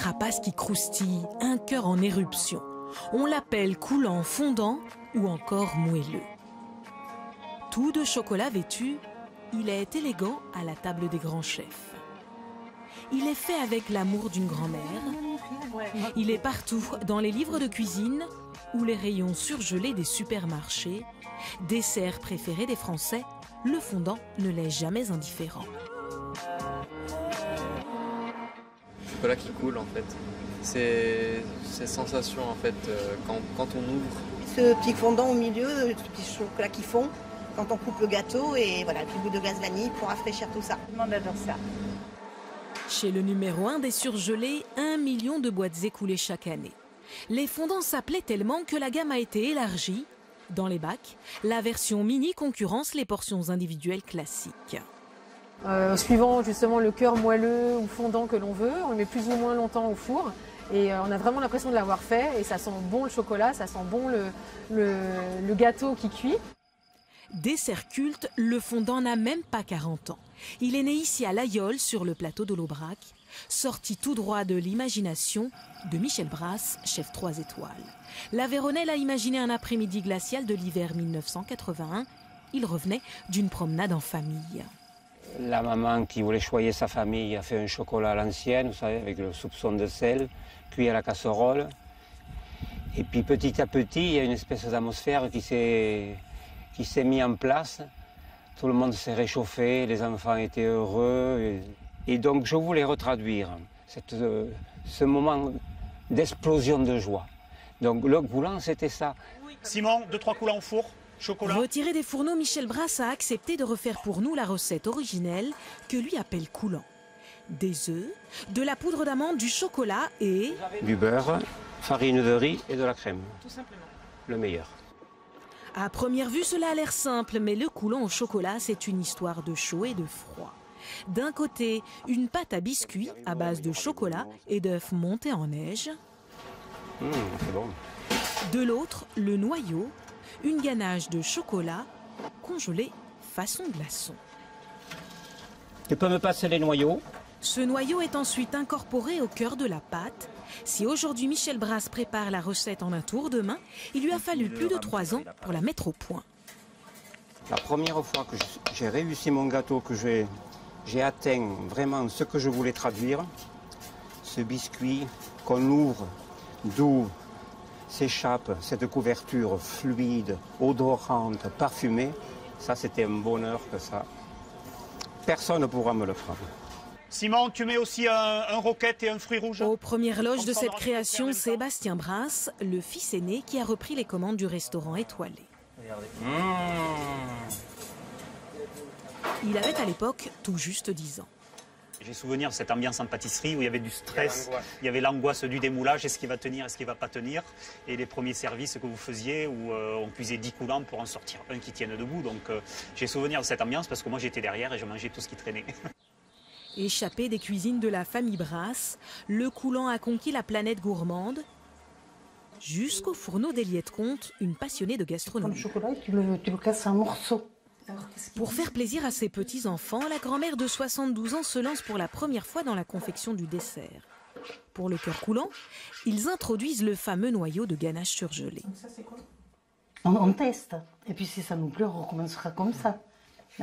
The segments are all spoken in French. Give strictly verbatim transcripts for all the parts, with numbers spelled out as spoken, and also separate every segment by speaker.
Speaker 1: carapace qui croustille, un cœur en éruption. On l'appelle coulant, fondant ou encore moelleux. Tout de chocolat vêtu, il est élégant à la table des grands chefs. Il est fait avec l'amour d'une grand-mère. Il est partout, dans les livres de cuisine ou les rayons surgelés des supermarchés. Dessert préféré des Français, le fondant ne l'est jamais indifférent.
Speaker 2: Le chocolat qui coule en fait. C'est cette sensation en fait euh, quand, quand on ouvre.
Speaker 3: Ce petit fondant au milieu, ce petit chocolat qui fond quand on coupe le gâteau et voilà, un petit bout de glace vanille pour rafraîchir tout ça. On adore ça.
Speaker 1: Chez le numéro un des surgelés, un million de boîtes écoulées chaque année. Les fondants s'appelaient tellement que la gamme a été élargie. Dans les bacs, la version mini concurrence les portions individuelles classiques.
Speaker 4: Euh, suivant justement le cœur moelleux ou fondant que l'on veut, on le met plus ou moins longtemps au four et euh, on a vraiment l'impression de l'avoir fait et ça sent bon le chocolat, ça sent bon le, le, le gâteau qui cuit.
Speaker 1: Dessert culte, le fondant n'a même pas quarante ans. Il est né ici à l'Aïole, sur le plateau de l'Aubrac, sorti tout droit de l'imagination de Michel Brasse, chef trois étoiles. L'Aveyronais a imaginé un après-midi glacial de l'hiver mille neuf cent quatre-vingt-un. Il revenait d'une promenade en famille.
Speaker 5: La maman qui voulait choyer sa famille a fait un chocolat à l'ancienne, vous savez, avec le soupçon de sel, cuit à la casserole. Et puis petit à petit, il y a une espèce d'atmosphère qui s'est qui s'est mise en place. Tout le monde s'est réchauffé, les enfants étaient heureux. Et, et donc je voulais retraduire cette, ce moment d'explosion de joie. Donc le coulant, c'était ça.
Speaker 6: Simon, deux, trois coulants au four. Chocolat.
Speaker 1: Retiré des fourneaux, Michel Brasse a accepté de refaire pour nous la recette originelle que lui appelle coulant. Des œufs, de la poudre d'amande, du chocolat et...
Speaker 5: Du beurre, farine de riz et de la crème.
Speaker 1: Tout simplement.
Speaker 5: Le meilleur.
Speaker 1: À première vue, cela a l'air simple, mais le coulant au chocolat, c'est une histoire de chaud et de froid. D'un côté, une pâte à biscuits à base de chocolat et d'œufs montés en neige.
Speaker 5: Mmh, c'est bon.
Speaker 1: De l'autre, le noyau, une ganache de chocolat congelé façon glaçon.
Speaker 5: Tu peux me passer les noyaux?
Speaker 1: Ce noyau est ensuite incorporé au cœur de la pâte. Si aujourd'hui Michel Brasse prépare la recette en un tour de main, il lui a fallu plus de trois ans pour la mettre au point.
Speaker 5: La première fois que j'ai réussi mon gâteau, que j'ai atteint vraiment ce que je voulais traduire, ce biscuit qu'on ouvre, d'où s'échappe cette couverture fluide, odorante, parfumée, ça c'était un bonheur que ça. Personne ne pourra me le faire.
Speaker 6: Simon, tu mets aussi un, un roquette et un fruit rouge.
Speaker 1: Aux premières loges de cette création, Sébastien Brasse, le fils aîné qui a repris les commandes du restaurant étoilé.
Speaker 5: Mmh.
Speaker 1: Il avait à l'époque tout juste dix ans.
Speaker 6: J'ai souvenir de cette ambiance en pâtisserie où il y avait du stress, il y avait l'angoisse du démoulage, est-ce qu'il va tenir, est-ce qu'il ne va pas tenir. Et les premiers services que vous faisiez où euh, on cuisait dix coulants pour en sortir un qui tienne debout. Donc euh, j'ai souvenir de cette ambiance parce que moi j'étais derrière et je mangeais tout ce qui traînait.
Speaker 1: Échappé des cuisines de la famille Brasse, le coulant a conquis la planète gourmande jusqu'au fourneau d'Eliette Comte, une passionnée de gastronomie.
Speaker 3: Le chocolat, tu le, tu le casses en morceaux.
Speaker 1: Pour faire plaisir à ses petits-enfants, la grand-mère de soixante-douze ans se lance pour la première fois dans la confection du dessert. Pour le cœur coulant, ils introduisent le fameux noyau de ganache surgelé.
Speaker 3: Ça, c'est quoi ? on, on teste. Et puis si ça nous plaît, on recommencera comme ça. D'accord ?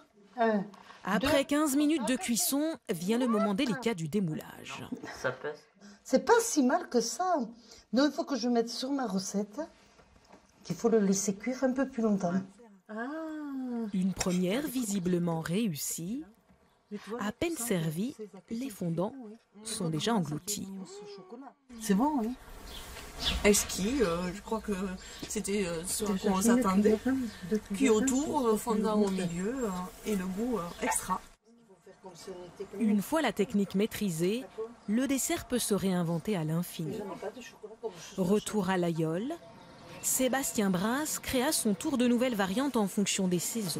Speaker 3: euh,
Speaker 1: Après quinze minutes de cuisson, vient le moment délicat du démoulage.
Speaker 3: Ça pèse. C'est pas si mal que ça. Donc il faut que je mette sur ma recette qu'il faut le laisser cuire un peu plus longtemps. Ah.
Speaker 1: Une première visiblement réussie. À peine servie, les fondants sont déjà engloutis.
Speaker 3: C'est bon, oui.
Speaker 7: Exquis, euh, je crois que c'était euh, ce qu'on s'attendait. Cuit autour, euh, fondant au milieu euh, et le goût euh, extra.
Speaker 1: Une fois la technique maîtrisée, le dessert peut se réinventer à l'infini. Retour à l'Aïole, Sébastien Brasse créa son tour de nouvelles variantes en fonction des saisons.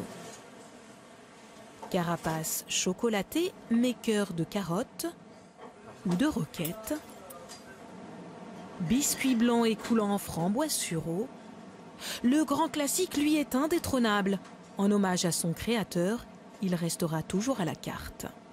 Speaker 1: Carapace chocolatée, mais cœur de carotte ou de roquette. Biscuit blanc et coulant en framboise sureau. Le grand classique, lui, est indétrônable. En hommage à son créateur, il restera toujours à la carte.